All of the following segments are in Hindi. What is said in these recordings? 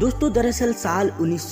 दोस्तों दरअसल साल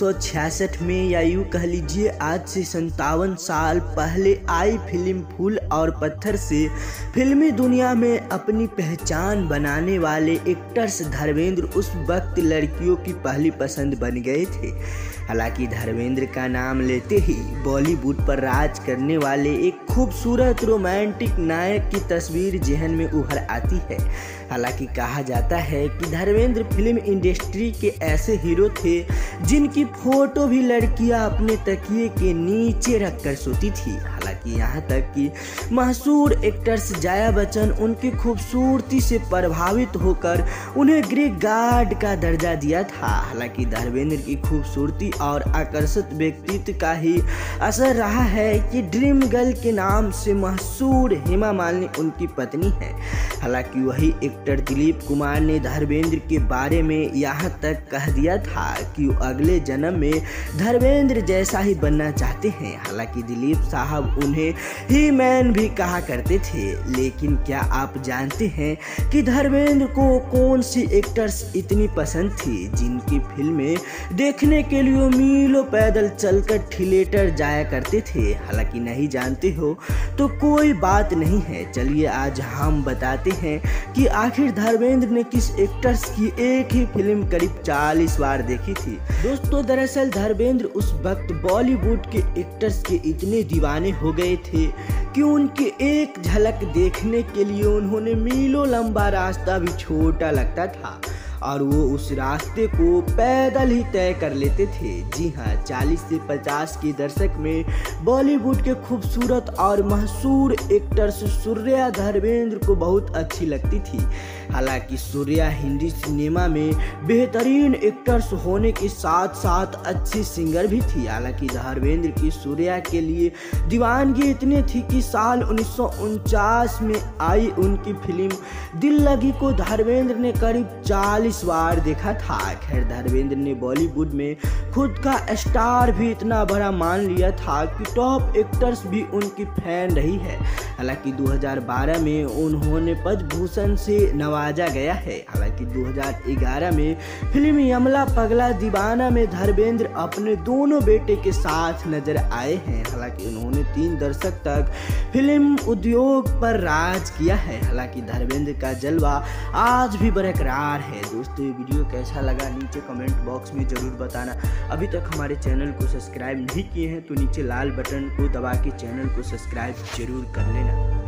1966 में या यूँ कह लीजिए आज से 57 साल पहले आई फिल्म फूल और पत्थर से फिल्मी दुनिया में अपनी पहचान बनाने वाले एक्टर्स धर्मेंद्र उस वक्त लड़कियों की पहली पसंद बन गए थे। हालांकि धर्मेंद्र का नाम लेते ही बॉलीवुड पर राज करने वाले एक खूबसूरत रोमांटिक नायक की तस्वीर जहन में उभर आती है। हालांकि कहा जाता है कि धर्मेंद्र फिल्म इंडस्ट्री के ऐसे हीरो थे जिनकी फोटो भी लड़कियां अपने तकिए के नीचे रखकर सोती थी। हालांकि यहाँ तक कि मशहूर एक्ट्रेस जया बच्चन उनकी खूबसूरती से प्रभावित होकर उन्हें ग्रेट गार्ड का दर्जा दिया था। हालांकि धर्मेंद्र की खूबसूरती और आकर्षक व्यक्तित्व का ही असर रहा है कि ड्रीम गर्ल के नाम से मशहूर हेमा मालिनी उनकी पत्नी है। हालांकि वही एक्टर दिलीप कुमार ने धर्मेंद्र के बारे में यहाँ तक कह दिया था कि वो अगले जन्म में धर्मेंद्र जैसा ही बनना चाहते हैं। हालांकि दिलीप साहब उन्हें ही मैन भी कहा करते थे। लेकिन क्या आप जानते हैं कि धर्मेंद्र को कौन सी एक्टर्स इतनी पसंद थी जिनकी फिल्में देखने के लिए मीलों पैदल चलकर थिएटर जाया करते थे? हालांकि नहीं जानते हो तो कोई बात नहीं है, चलिए आज हम बताते हैं कि आखिर धर्मेंद्र ने किस एक्टर्स की एक ही फिल्म करीब 40 बार देखी थी। दोस्तों दरअसल धर्मेंद्र उस वक्त बॉलीवुड के एक्टर्स के इतने दीवाने हो गए थे कि उनकी एक झलक देखने के लिए उन्होंने मीलों लंबा रास्ता भी छोटा लगता था और वो उस रास्ते को पैदल ही तय कर लेते थे। जी हाँ, 40 से 50 के दशक में बॉलीवुड के खूबसूरत और मशहूर एक्टर्स सूर्या धर्मेंद्र को बहुत अच्छी लगती थी। हालांकि सूर्या हिंदी सिनेमा में बेहतरीन एक्टर्स होने के साथ साथ अच्छी सिंगर भी थी। हालांकि धर्मेंद्र की सूर्या के लिए दीवानगी इतनी थी कि साल 1949 में आई उनकी फिल्म दिल लगी को धर्मेंद्र ने करीब 40 बार देखा था। खैर धर्मेंद्र ने बॉलीवुड में खुद का स्टार भी इतना बड़ा मान लिया था कि टॉप एक्टर्स भी उनकी फैन रही है। हालांकि 2012 में उन्होंने पद्म भूषण से नवाजा गया है। हालांकि 2011 में फिल्म यमला पगला दीवाना में धर्मेंद्र अपने दोनों बेटे के साथ नजर आए हैं। हालांकि उन्होंने 3 दशक तक फिल्म उद्योग पर राज किया है। हालांकि धर्मेंद्र का जलवा आज भी बरकरार है। दोस्तों ये वीडियो कैसा लगा नीचे कमेंट बॉक्स में जरूर बताना। अभी तक हमारे चैनल को सब्सक्राइब नहीं किए हैं तो नीचे लाल बटन को दबा के चैनल को सब्सक्राइब जरूर कर लेना।